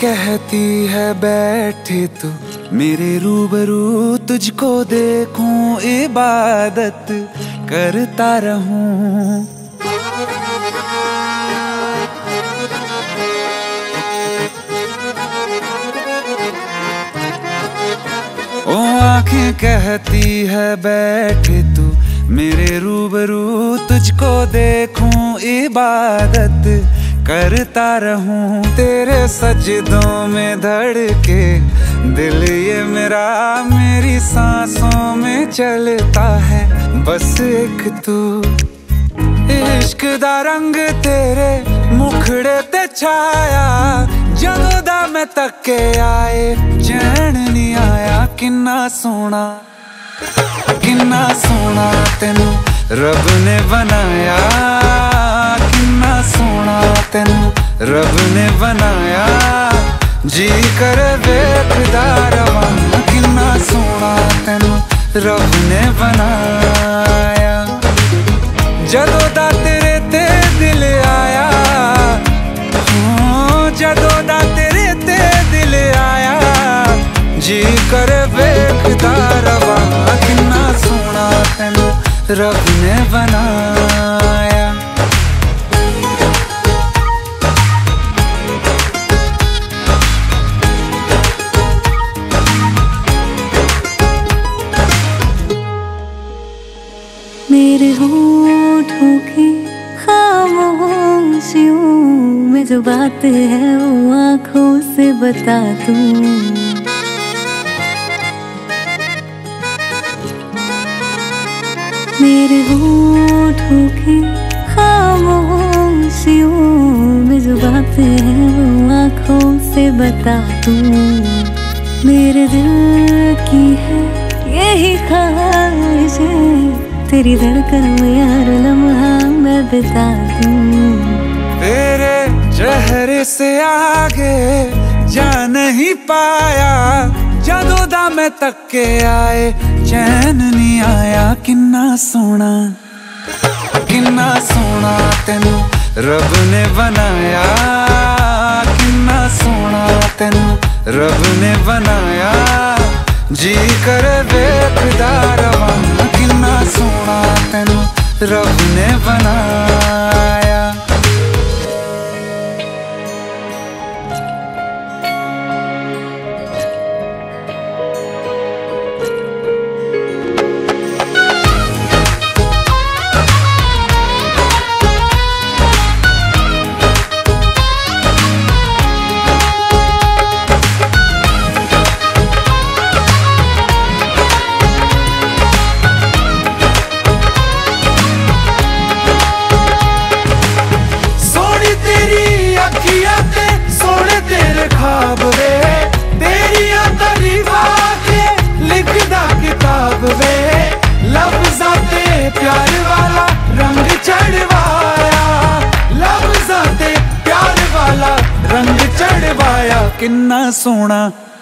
कहती है बैठे तू मेरे रूबरू, तुझको देखूं इबादत करता रहूं। ओ आंखें कहती है बैठे तू मेरे रूबरू, तुझको देखूं इबादत करता रहूं। तेरे सजदों में धड़के दिल ये मेरा, मेरी सांसों में चलता है बस एक तू। इश्क दा रंग तेरे मुखड़े ते छाया, जदों दा मैं तके आए चैन नहीं आया। किन्ना सोना तेनू रब ने बनाया, किन्ना सोना तेनू रब ने बनाया। जी कर वेखदा रवां, किन्ना सोना तेनू रब ने बनाया। जदों दा तेरे ते दिल आया, जदों दा तेरे ते दिल आया। जी कर वेखदा रवां, किन्ना सोना तेनू रब ने बनाया। मेरे होठों की खामोशियों में जो बात है वो आँखों से बता दूं। मेरे होठों की खामोशियों में जो बात है वो आँखों से बता दूं। मेरे दिल की है यही ख्वाहिश है, तेरी धड़कन में हर लम्हा मैं बिता दूं। तेरे चेहरे से आगे जा नहीं पाया, जदों दा मैं तके आए चैन नहीं आया। किन्ना सोना तेनू रब ने बनाया, किन्ना सोना तेनू रब ने बनाया। जी कर वेखदा रवां, किन्ना सोना तेनू रब ने बनाया। प्यार वाला रंग चढ़वाया, लफ्ज़ां ते प्यार वाला रंग चढ़वाया। किन्ना सोना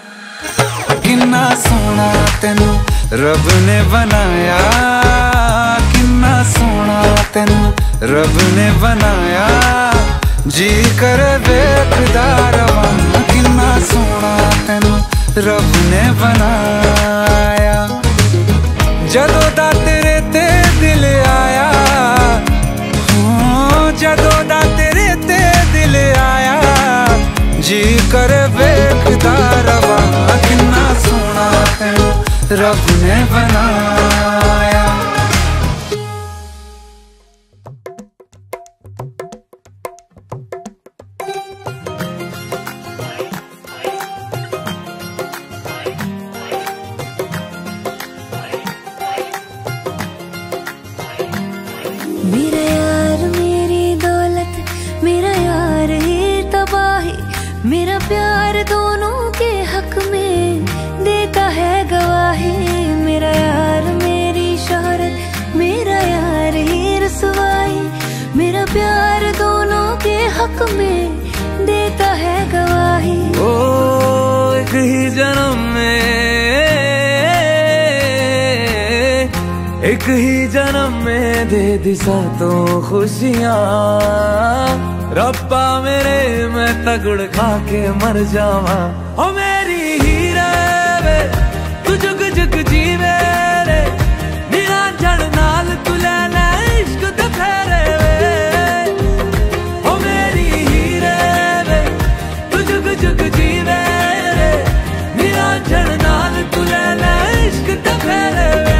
तेनू रब ने बनाया, किन्ना सोना तेनू रब ने बनाया। जी कर वेखदा रवां, किन्ना सोना तेनू रब ने बनाया। जदों दा तेरे ते दिल आया, जदों दा तेरे ते दिल आया। जी कर वेखदा रवां, किन्ना सोना तेनू रब ने बनाया। मेरा यार मेरी दौलत, मेरा यार ही तबाही, मेरा प्यार दोनों के हक में देता है गवाही। मेरा यार मेरी शोहरत, मेरा यार ही रसवाई, मेरा प्यार दोनों के हक में देता है गवाही। ओ एक ही जन्म एक ही जन्म में दे दी सातों खुशियाँ, रब्बा मेरे मैं तगड़ खा के मर जावा। ओ मेरी हीरे वे तू जुग जुग जीवे रे, निरा जड़ नाल तू ले ले इश्क दे फेरे वे। ओ मेरी हीरे वे तू जुग जुग जीवे रे, निरा जड़ नाल तू ले ले इश्क दे फेरे वे।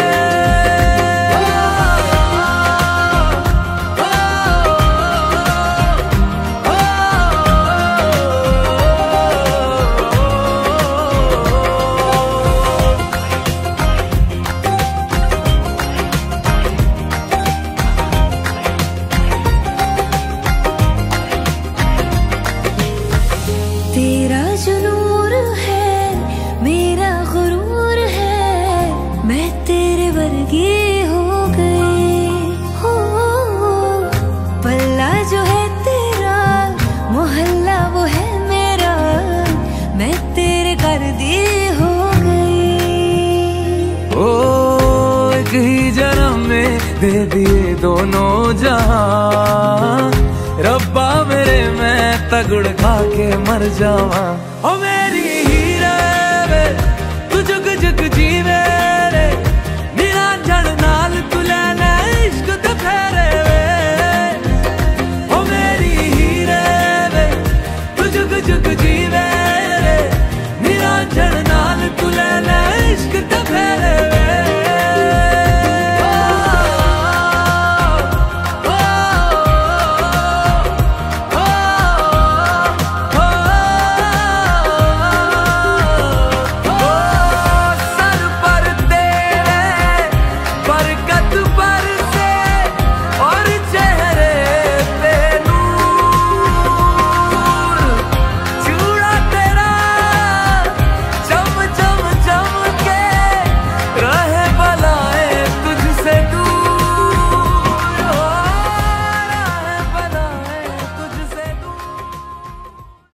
तेरा जो नूर है मेरा गुरूर है, मैं तेरे वर्गी हो गई हो। पल्ला जो है तेरा मोहल्ला वो है मेरा, मैं तेरे कर दी हो गई। ओ एक ही जन्म में दे दिए दोनों जहां, रब्बा मेरे मैं तगड़ खा के मर जावा। ओ मेरी हीरे वे तू जुग जुग जीवे रे, निरा जड़ नाल तू ले ले इश्क दे फेरे वे। ओ मेरी हीरे वे तू जुग जुग जीवे रे, निरा जड़ नाल तू ले ले इश्क दे फेरे वे। पर